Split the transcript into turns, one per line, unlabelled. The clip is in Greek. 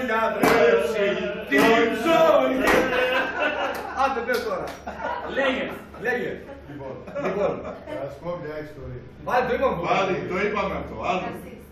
λατρέψει την ζωή.
Άντε πες τώρα.
Λέγε.
Λοιπόν,
Θα σου πω μια ιστορία.
πάλι το είπαμε.
Πάλι το είπαμε αυτό. Άλλο.